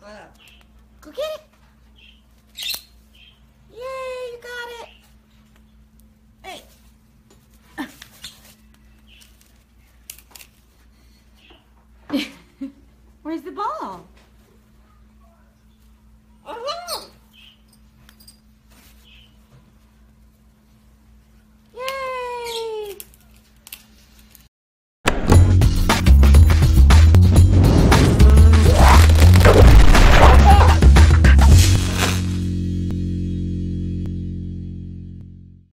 Go get it. Yay, you got it. Hey. Where's the ball?